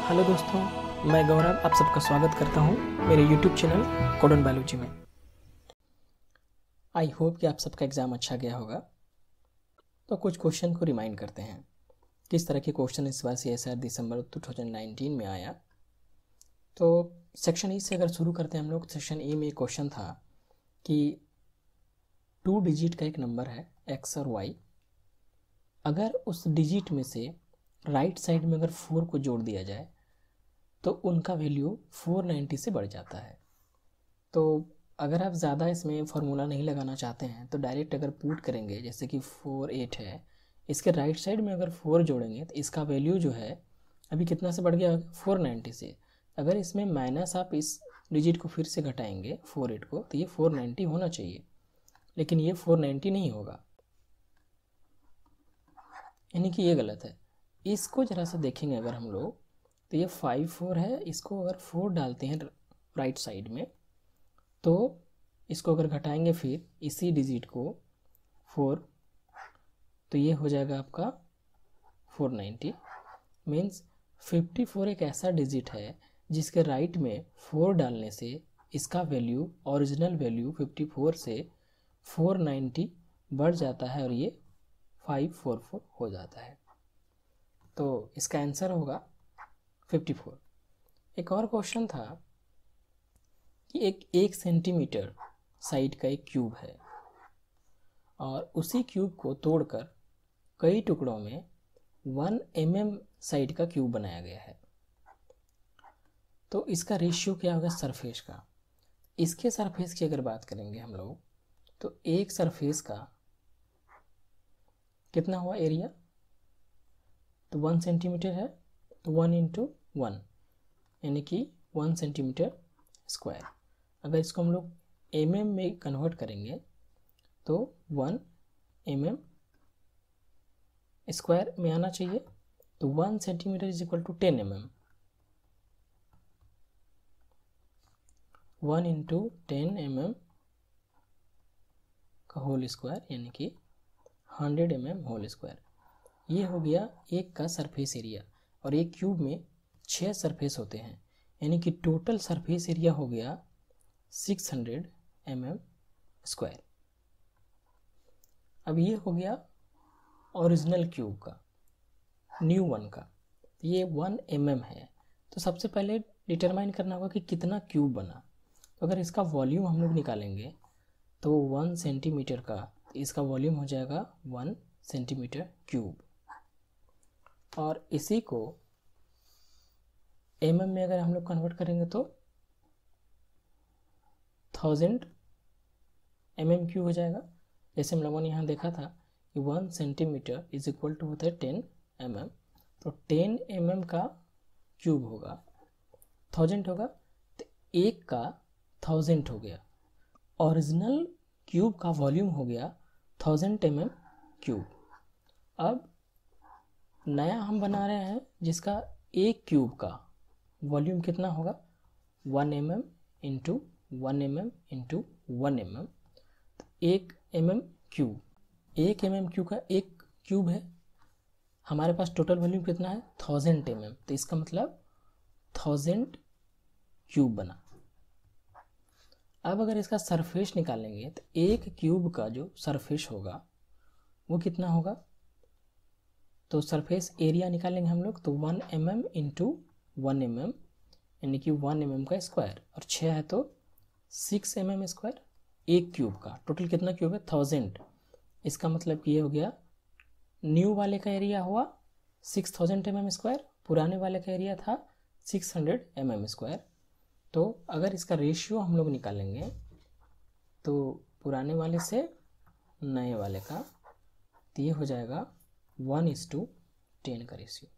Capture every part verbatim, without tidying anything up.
Hello दोस्तों, मैं गौरव आप सबका स्वागत करता हूं मेरे YouTube channel code and biology में। आई होप कि आप सबका एग्ज़ाम अच्छा गया होगा। तो कुछ क्वेश्चन को रिमाइंड करते हैं किस तरह के क्वेश्चन इस बार सी एस आई आर दिसंबर दो हज़ार उन्नीस में आया। तो सेक्शन ई से अगर शुरू करते हैं हम लोग, सेक्शन ई में क्वेश्चन था कि टू डिजिट का एक नंबर है एक्स और वाई, अगर उस डिजिट में से राइट साइड में अगर फोर को जोड़ दिया जाए तो उनका वैल्यू फोर नाइन्टी से बढ़ जाता है। तो अगर आप ज़्यादा इसमें फार्मूला नहीं लगाना चाहते हैं तो डायरेक्ट अगर पुट करेंगे, जैसे कि फोर एट है, इसके राइट साइड में अगर फोर जोड़ेंगे तो इसका वैल्यू जो है अभी कितना से बढ़ गया, फोर नाइन्टी से। अगर इसमें माइनस आप इस डिजिट को फिर से घटाएंगे फोर एट को, तो ये फोर नाइन्टी होना चाहिए, लेकिन ये फोर नाइन्टी नहीं होगा, यानी कि ये गलत है। इसको ज़रा सा देखेंगे अगर हम लोग, तो ये फाइव फोर है, इसको अगर फोर डालते हैं राइट साइड में तो इसको अगर घटाएंगे फिर इसी डिजिट को फोर, तो ये हो जाएगा आपका four ninety. Means fifty four एक ऐसा डिजिट है जिसके राइट में फोर डालने से इसका value, original value fifty four से फोर नाइन्टी बढ़ जाता है और ये फाइव फोर फोर हो जाता है। तो इसका आंसर होगा फिफ्टी फोर। एक और क्वेश्चन था कि एक एक सेंटीमीटर साइड का एक क्यूब है और उसी क्यूब को तोड़कर कई टुकड़ों में वन एम एम साइड का क्यूब बनाया गया है। तो इसका रेशियो क्या होगा सरफेस का। इसके सरफेस की अगर बात करेंगे हम लोग, तो एक सरफेस का कितना हुआ एरिया, तो वन सेंटीमीटर है, तो वन इंटू वन यानी कि वन सेंटीमीटर स्क्वायर। अगर इसको हम लोग एम एम में कन्वर्ट करेंगे तो वन एम एम स्क्वायर में आना चाहिए, तो one centimetre is equal to ten m m, one into ten m M का होल स्क्वायर यानी कि hundred M m whole square. ये हो गया एक का सरफेस एरिया, और एक क्यूब में छः सरफेस होते हैं, यानी कि टोटल सरफेस एरिया हो गया six hundred M M square. अब ये हो गया ओरिजिनल क्यूब का, न्यू वन का, ये वन एम एम है। तो सबसे पहले डिटरमाइन करना होगा कि कितना क्यूब बना। तो अगर इसका वॉल्यूम हम लोग निकालेंगे तो वन सेंटीमीटर का, तो इसका वॉल्यूम हो जाएगा वन सेंटीमीटर क्यूब, और इसी को एम एम में अगर हम लोग कन्वर्ट करेंगे तो थाउजेंड एम एम क्यूब हो जाएगा। जैसे हम लोगों ने यहाँ देखा था कि one centimetre is equal to होता है टेन एम एम, तो टेन एम एम का क्यूब होगा, थाउजेंड होगा, तो एक का थाउजेंड हो गया। ओरिजिनल क्यूब का वॉल्यूम हो गया थाउजेंड एम एम क्यूब। अब नया हम बना रहे हैं जिसका एक क्यूब का वॉल्यूम कितना होगा, one M M into one M M into one M m, एक एम एम क्यूब, एक एम एम क्यूब का एक क्यूब है। हमारे पास टोटल वॉल्यूम कितना है, थाउजेंड एम एम, तो इसका मतलब थाउजेंड क्यूब बना। अब अगर इसका सरफेस निकालेंगे तो एक क्यूब का जो सरफेस होगा वो कितना होगा, तो सरफेस एरिया निकालेंगे हम लोग, तो one M M into one M M यानी कि वन एम एम का स्क्वायर, और छः है तो सिक्स एम एम स्क्वायर। एक क्यूब का टोटल कितना क्यूब है, थाउजेंड। इसका मतलब कि ये हो गया न्यू वाले का एरिया हुआ six thousand M M square, पुराने वाले का एरिया था six hundred M M square. तो अगर इसका रेशियो हम लोग निकालेंगे तो पुराने वाले से नए वाले का, तो ये हो जाएगा वन इज टू टेन का रेशियो।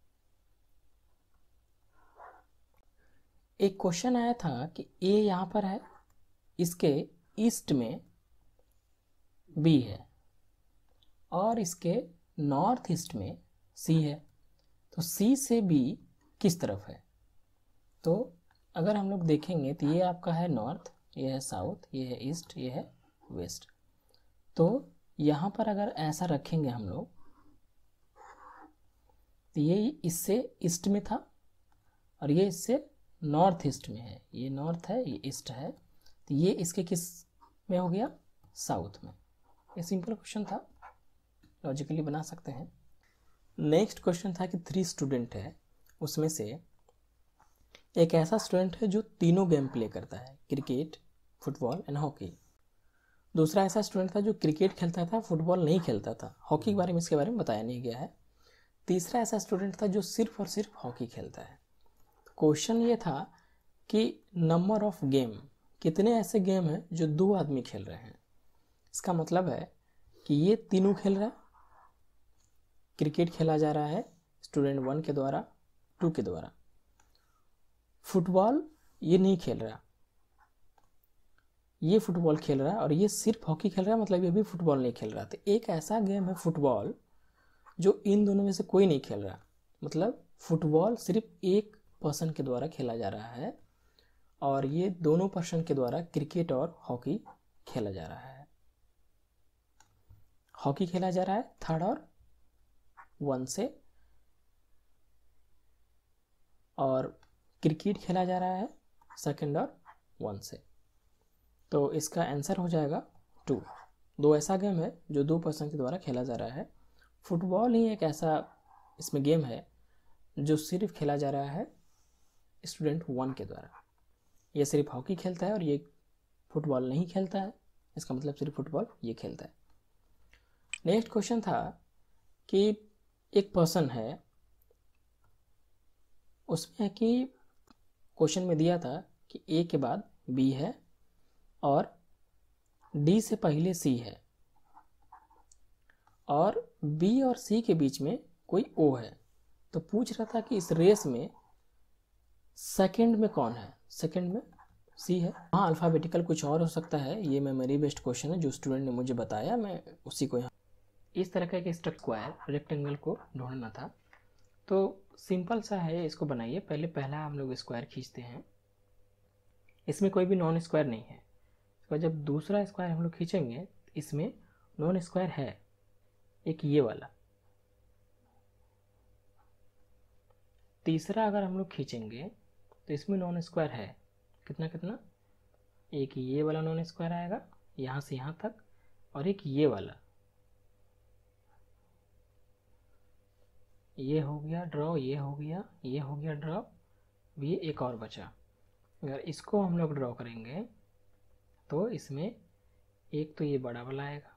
एक क्वेश्चन आया था कि ए यहाँ पर है, इसके ईस्ट में बी है और इसके नॉर्थ ईस्ट में सी है, तो सी से बी किस तरफ है। तो अगर हम लोग देखेंगे तो ये आपका है नॉर्थ, ये है साउथ, ये है ईस्ट, ये है वेस्ट। तो यहाँ पर अगर ऐसा रखेंगे हम लोग, तो ये इससे ईस्ट में था और ये इससे नॉर्थ ईस्ट में है, ये नॉर्थ है ये ईस्ट है, तो ये इसके किस में हो गया, साउथ में। ये सिंपल क्वेश्चन था, लॉजिकली बना सकते हैं। नेक्स्ट क्वेश्चन था कि थ्री स्टूडेंट है, उसमें से एक ऐसा स्टूडेंट है जो तीनों गेम प्ले करता है, क्रिकेट, फुटबॉल एंड हॉकी। दूसरा ऐसा स्टूडेंट था जो क्रिकेट खेलता था, फुटबॉल नहीं खेलता था, हॉकी के बारे में इसके बारे में बताया नहीं गया है। तीसरा ऐसा स्टूडेंट था जो सिर्फ और सिर्फ हॉकी खेलता है। क्वेश्चन ये था कि नंबर ऑफ गेम, कितने ऐसे गेम हैं जो दो आदमी खेल रहे हैं। इसका मतलब है कि ये तीनों खेल रहा है, क्रिकेट खेला जा रहा है स्टूडेंट वन के द्वारा, टू के द्वारा। फुटबॉल ये नहीं खेल रहा, ये फुटबॉल खेल रहा है, और ये सिर्फ हॉकी खेल रहा है, मतलब ये भी फुटबॉल नहीं खेल रहा। तो एक ऐसा गेम है फुटबॉल जो इन दोनों में से कोई नहीं खेल रहा, मतलब फुटबॉल सिर्फ एक पर्सन के द्वारा खेला जा रहा है, और ये दोनों पर्सन के द्वारा क्रिकेट और हॉकी खेला जा रहा है। हॉकी खेला जा रहा है थर्ड और वन से, और क्रिकेट खेला जा रहा है सेकंड और वन से। तो इसका आंसर हो जाएगा टू। दो ऐसा गेम है जो दो पर्सन के द्वारा खेला जा रहा है। फुटबॉल ही एक ऐसा इसमें गेम है जो सिर्फ खेला जा रहा है स्टूडेंट वन के द्वारा। ये सिर्फ हॉकी खेलता है और ये फुटबॉल नहीं खेलता है, इसका मतलब सिर्फ फुटबॉल ये खेलता है। नेक्स्ट क्वेश्चन था कि एक पर्सन है, उसमें कि क्वेश्चन में दिया था कि ए के बाद बी है और डी से पहले सी है, और बी और सी के बीच में कोई ओ है। तो पूछ रहा था कि इस रेस में सेकंड में कौन है, सेकंड में सी है। हाँ, अल्फ़ाबेटिकल कुछ और हो सकता है, ये मेमोरी बेस्ड क्वेश्चन है जो स्टूडेंट ने मुझे बताया, मैं उसी को यहाँ इस तरह का एक स्क्वायर रेक्टेंगल को ढूंढना था। तो सिंपल सा है, इसको बनाइए। पहले पहला हम लोग स्क्वायर खींचते हैं, इसमें कोई भी नॉन स्क्वायर नहीं है। तो जब दूसरा स्क्वायर हम लोग खींचेंगे, इसमें नॉन स्क्वायर है एक ये वाला। तीसरा अगर हम लोग खींचेंगे तो इसमें नॉन स्क्वायर है कितना कितना, एक ये वाला नॉन स्क्वायर आएगा यहाँ से यहाँ तक, और एक ये वाला, ये हो गया ड्रॉ, ये हो गया, ये हो गया ड्रॉ, ये एक और बचा। अगर इसको हम लोग ड्रॉ करेंगे तो इसमें एक तो ये बड़ा वाला आएगा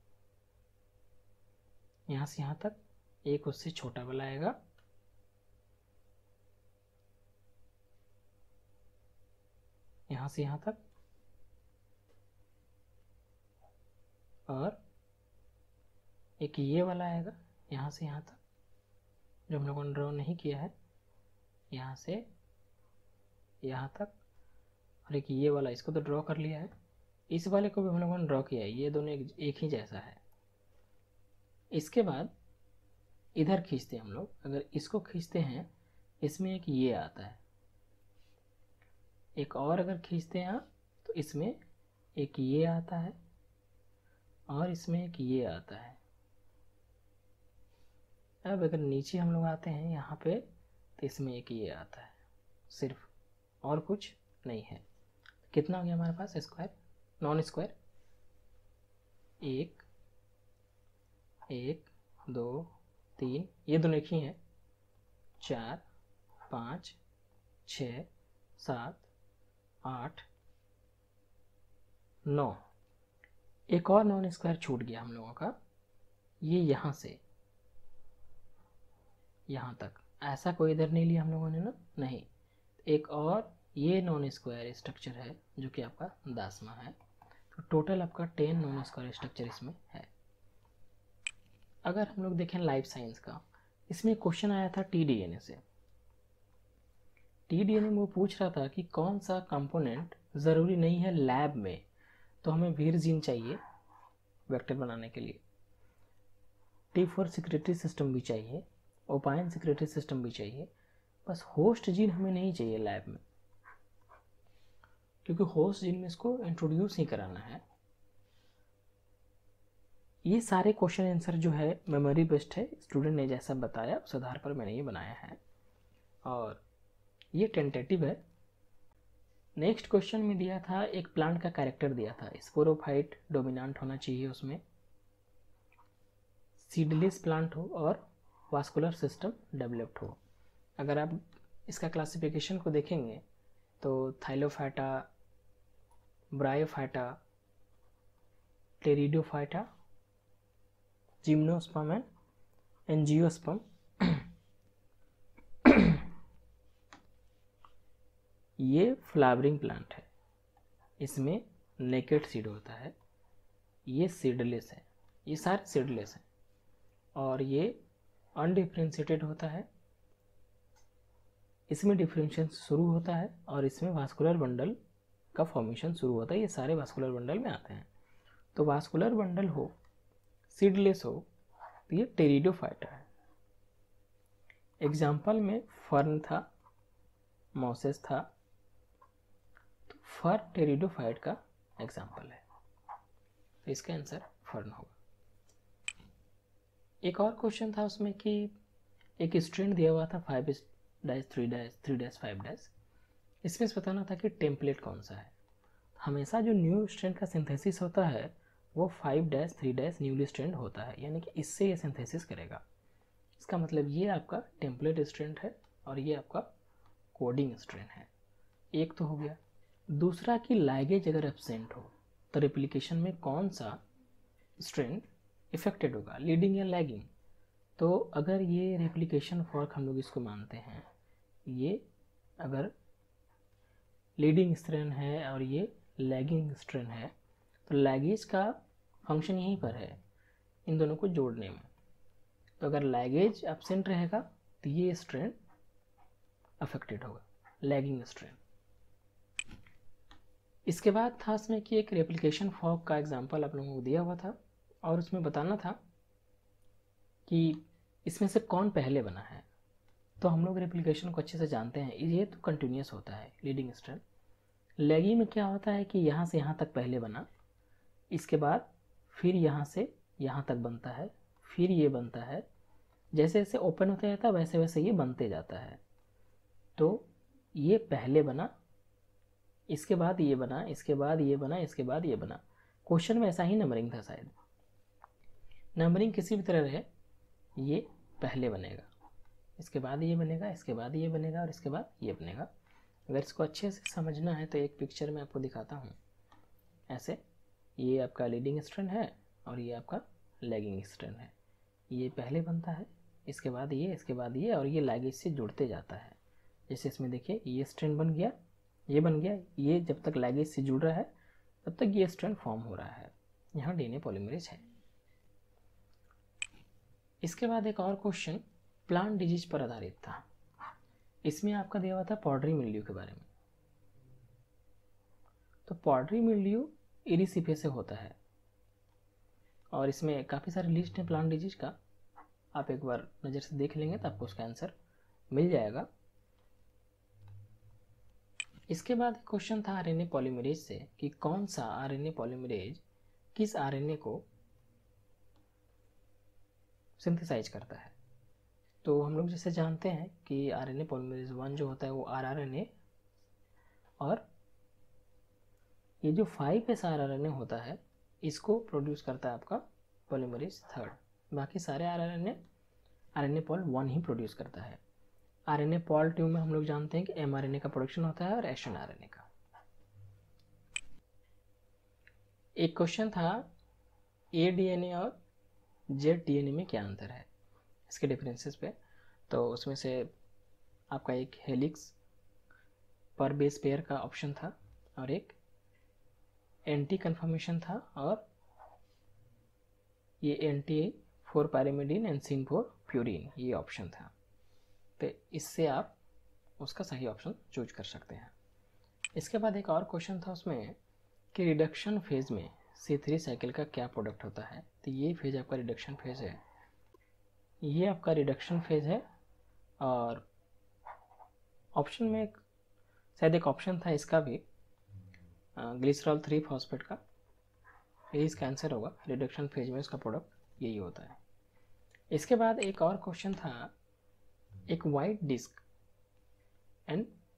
यहाँ से यहाँ तक, एक उससे छोटा वाला आएगा, यहाँ से यहाँ तक, और एक ये वाला आएगा यहाँ से यहाँ तक, जो हम लोगों ने ड्रॉ नहीं किया है, यहाँ से यहाँ तक, और एक ये वाला, इसको तो ड्रॉ कर लिया है, इस वाले को भी हम लोगों ने ड्रॉ किया है, ये दोनों एक, एक ही जैसा है। इसके बाद इधर खींचते हैं हम लोग, अगर इसको खींचते हैं इसमें एक ये आता है, एक और अगर खींचते हैं तो इसमें एक ये आता है, और इसमें एक ये आता है। अब अगर नीचे हम लोग आते हैं यहाँ पे, तो इसमें एक ये आता है सिर्फ, और कुछ नहीं है। कितना हो गया हमारे पास स्क्वायर, नॉन स्क्वायर, एक एक दो तीन, ये दोनों एक ही हैं, चार पाँच छः सात आठ नौ, एक और नॉन स्क्वायर छूट गया हम लोगों का, ये यहाँ से यहाँ तक, ऐसा कोई इधर नहीं लिया हम लोगों ने ना, नहीं। एक और ये नॉन स्क्वायर स्ट्रक्चर है जो कि आपका दसवां है। तो टोटल आपका टेन नॉन स्क्वायर स्ट्रक्चर इसमें है। अगर हम लोग देखें लाइफ साइंस का, इसमें क्वेश्चन आया था टी डी एन ए से। टी डी एन ए में वो पूछ रहा था कि कौन सा कंपोनेंट ज़रूरी नहीं है लैब में, तो हमें वीर जीन चाहिए वेक्टर बनाने के लिए, टी फॉर सिक्रेटरी सिस्टम भी चाहिए, ओपाइन सिक्रेटरी सिस्टम भी चाहिए, बस होस्ट जीन हमें नहीं चाहिए लैब में, क्योंकि होस्ट जीन में इसको इंट्रोड्यूस ही कराना है। ये सारे क्वेश्चन आंसर जो है मेमोरी बेस्ड है, स्टूडेंट ने जैसा बताया उस आधार पर मैंने ये बनाया है। और ये टेंटेटिव है। नेक्स्ट क्वेश्चन में दिया था, एक प्लांट का कैरेक्टर दिया था, स्पोरोफाइट डोमिनेंट होना चाहिए, उसमें सीडलेस प्लांट हो और वास्कुलर सिस्टम डेवलप्ड हो। अगर आप इसका क्लासिफिकेशन को देखेंगे तो thallophyta, bryophyta, pteridophyta, gymnosperm and angiosperm ये फ्लावरिंग प्लांट है, इसमें नेकेड सीड होता है, ये सीडलेस है, ये सारे सीडलेस हैं और ये अनडिफ्रेंशिएटेड होता है, इसमें डिफ्रेंशिएशन शुरू होता है और इसमें वास्कुलर बंडल का फॉर्मेशन शुरू होता है। ये सारे वास्कुलर बंडल में आते हैं। तो वास्कुलर बंडल हो, सीडलेस हो, तो ये टेरिडोफाइटा है। एग्जाम्पल में फर्न था, मॉसेस था, तो फर टेरिडोफाइट का एग्जाम्पल है, तो इसका आंसर फर्न होगा। एक और क्वेश्चन था उसमें कि एक स्ट्रेंड दिया हुआ था five dash three dash three dash five dash, इसमें से बताना था कि टेम्पलेट कौन सा है। हमेशा जो न्यू स्ट्रेंड का सिंथेसिस होता है वो five dash three dash newly strand होता है, यानी कि इससे ये सिंथेसिस करेगा। इसका मतलब ये आपका टेम्पलेट स्ट्रेंड है और ये आपका कोडिंग स्ट्रेंड है। एक तो हो गया। दूसरा कि लाइगेज अगर एब्सेंट हो तो रेप्लिकेशन में कौन सा स्ट्रेंड इफेक्टेड होगा, लीडिंग या लैगिंग। तो अगर ये रेप्लिकेशन फॉर्क हम लोग इसको मानते हैं, ये अगर लीडिंग स्ट्रेंड है और ये लैगिंग स्ट्रेंड है, तो लैगेज का फंक्शन यहीं पर है, इन दोनों को जोड़ने में। तो अगर लैगेज एब्सेंट रहेगा तो ये स्ट्रेंड अफेक्टेड होगा, लैगिंग स्ट्रेंड। इसके बाद था इसमें कि एक रेप्लिकेशन फॉर्क का एग्जांपल आप लोगों को दिया हुआ था और उसमें बताना था कि इसमें से कौन पहले बना है। तो हम लोग रेप्लिकेशन को अच्छे से जानते हैं, ये तो कंटिन्यूस होता है लीडिंग स्ट्रेंड। लैगिंग में क्या होता है कि यहाँ से यहाँ तक पहले बना, इसके बाद फिर यहाँ से यहाँ तक बनता है, फिर ये बनता है, जैसे जैसे ओपन होता जाता है वैसे वैसे ये बनते जाता है। तो ये पहले बना, इसके बाद ये बना, इसके बाद ये बना, इसके बाद ये बना। क्वेश्चन में ऐसा ही नंबरिंग था शायद, नंबरिंग किसी भी तरह रहे, ये पहले बनेगा, इसके बाद ये बनेगा, इसके बाद ये बनेगा और इसके बाद ये बनेगा। अगर इसको अच्छे से समझना है तो एक पिक्चर में आपको दिखाता हूँ। ऐसे ये आपका लीडिंग स्ट्रेंड है और ये आपका लैगिंग स्ट्रेंड है। ये पहले बनता है, इसके बाद ये, इसके बाद ये, और ये लैगेज से जुड़ते जाता है। जैसे इसमें देखिए ये स्ट्रेंड बन गया, ये बन गया, ये जब तक लैगेज से जुड़ रहा है तब तक ये स्ट्रेंड फॉर्म हो रहा है। यहाँ डीएनए पॉलीमरेज है। इसके बाद एक और क्वेश्चन प्लांट डिजीज पर आधारित था। इसमें आपका दिया हुआ था पॉडरी मिल्ड्यू के बारे में। तो पॉडरी मिल्ड्यू इरिसिफे से होता है और इसमें काफ़ी सारे लिस्ट है प्लांट डिजीज का, आप एक बार नज़र से देख लेंगे तो आपको उसका आंसर मिल जाएगा। इसके बाद क्वेश्चन था आरएनए पॉलीमरेज से कि कौन सा आरएनए पॉलीमरेज किस आरएनए को सिंथेसाइज करता है। तो हम लोग जैसे जानते हैं कि आरएनए पॉलीमरेज वन जो होता है वो आरआरएनए, और ये जो फाइव एस आरआरएनए होता है इसको प्रोड्यूस करता है आपका पॉलीमरेज थर्ड। बाकी सारे आरआरएनए आरएनए पॉल वन ही प्रोड्यूस करता है। आरएनए पॉल टू में हम लोग जानते हैं कि एमआरएनए का प्रोडक्शन होता है और एसएनआरएनए का। एक क्वेश्चन था एडीएनए और जेड डीएनए में क्या अंतर है, इसके डिफरेंसेस पे। तो उसमें से आपका एक हेलिक्स पर बेस पेयर का ऑप्शन था और एक एंटी कन्फर्मेशन था और ये anti four pyrimidine and syn four purine ये ऑप्शन था। तो इससे आप उसका सही ऑप्शन चूज कर सकते हैं। इसके बाद एक और क्वेश्चन था उसमें कि रिडक्शन फेज में सी थ्री साइकिल का क्या प्रोडक्ट होता है। तो ये फेज आपका रिडक्शन फेज है, ये आपका रिडक्शन फेज है। और ऑप्शन में एक शायद एक ऑप्शन था इसका भी ग्लिसरॉल थ्री फॉस्फेट का, यही इसका आंसर होगा। रिडक्शन फेज में इसका प्रोडक्ट यही होता है। इसके बाद एक और क्वेश्चन था एक वाइट डिस्क एंड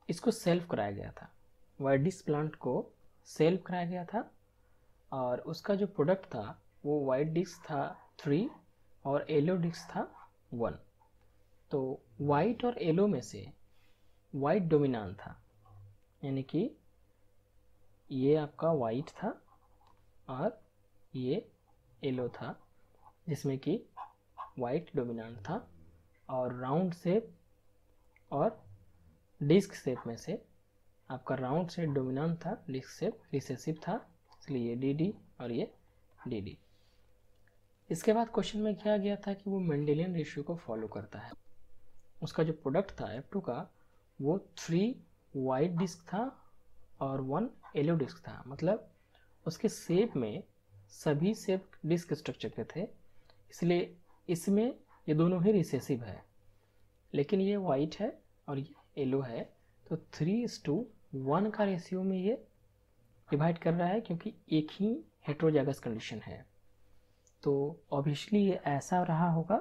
इसको सेल्फ कराया गया था, वाइट डिस्क प्लांट को सेल्फ कराया गया था और उसका जो प्रोडक्ट था वो वाइट डिस्क था थ्री और येलो डिस्क था वन। तो वाइट और येलो में से वाइट डोमिनेंट था, यानी कि ये आपका वाइट था और ये येलो था, जिसमें कि वाइट डोमिनेंट था और राउंड शेप और डिस्क शेप में से आपका राउंड शेप डोमिनेंट था, डिस्क शेप रिसेसिव था, इसलिए ये डी डी और ये डी डी। इसके बाद क्वेश्चन में किया गया था कि वो मेंडेलियन रेशियो को फॉलो करता है। उसका जो प्रोडक्ट था एफ टू का वो थ्री वाइट डिस्क था और वन येलो डिस्क था, मतलब उसके शेप में सभी शेप डिस्क स्ट्रक्चर के थे, इसलिए इसमें ये दोनों ही रिसेसिव है। लेकिन ये वाइट है और ये येलो है, तो थ्री इज टू वन का रेशियो में ये डिवाइड कर रहा है, क्योंकि एक ही हेट्रोजाइगस कंडीशन है। तो ऑब्वियसली ये ऐसा रहा होगा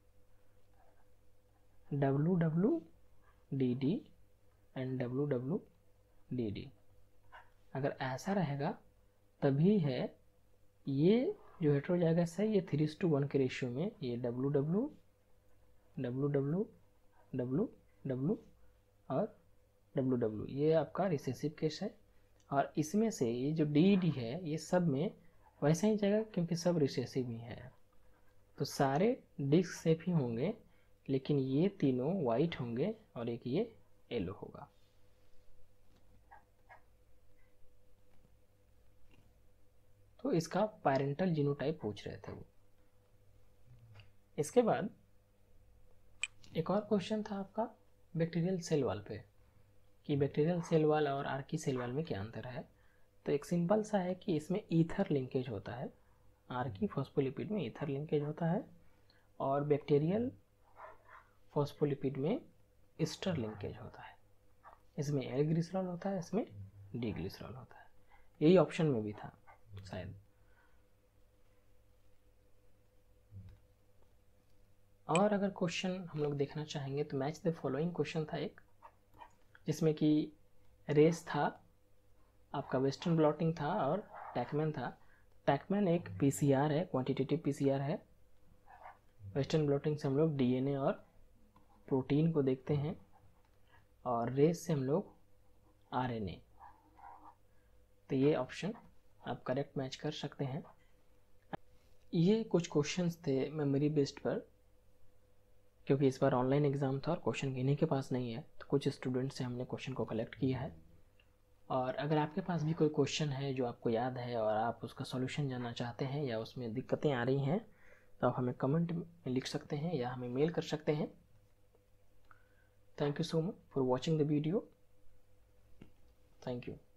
W W D D and W W D D. अगर ऐसा रहेगा तभी है ये जो हेट्रोजाइगस है ये थ्री टू वन के रेशियो में ये W W W W W W और डब्ल्यू डब्ल्यू ये आपका रिसेसिव केस है। और इसमें से ये जो डी डी है ये सब में वैसा ही जाएगा क्योंकि सब रिसेसिव ही है, तो सारे डिस्क शेप ही होंगे, लेकिन ये तीनों वाइट होंगे और एक ये येलो होगा। तो इसका पैरेंटल जीनोटाइप पूछ रहे थे वो। इसके बाद एक और क्वेश्चन था आपका बैक्टीरियल सेल वॉल पे कि बैक्टीरियल सेल वॉल और आर्की सेल वॉल में क्या अंतर है। तो एक सिंपल सा है कि इसमें ईथर लिंकेज होता है, आर्की फॉस्फोलिपिड में ईथर लिंकेज होता है और बैक्टीरियल फॉस्फोलिपिड में ईस्टर लिंकेज होता है। इसमें एल ग्लिसरॉल होता है, इसमें डी ग्लिसरॉल होता है। यही ऑप्शन में भी था शायद। और अगर क्वेश्चन हम लोग देखना चाहेंगे तो मैच द फॉलोइंग क्वेश्चन था एक, जिसमें कि रेस था आपका, वेस्टर्न ब्लॉटिंग था और टैकमैन था। टैकमैन एक पीसीआर है, क्वांटिटेटिव पीसीआर है। वेस्टर्न ब्लॉटिंग से हम लोग डीएनए और प्रोटीन को देखते हैं और रेस से हम लोग आरएनए। तो ये ऑप्शन आप करेक्ट मैच कर सकते हैं। ये कुछ क्वेश्चंस थे मेमोरी बेस्ड पर, क्योंकि इस बार ऑनलाइन एग्ज़ाम था और क्वेश्चन किन्हीं के पास नहीं है, तो कुछ स्टूडेंट से हमने क्वेश्चन को कलेक्ट किया है। और अगर आपके पास भी कोई क्वेश्चन है जो आपको याद है और आप उसका सॉल्यूशन जानना चाहते हैं या उसमें दिक्कतें आ रही हैं, तो आप हमें कमेंट में लिख सकते हैं या हमें मेल कर सकते हैं। Thank you so much for watching the video. Thank you.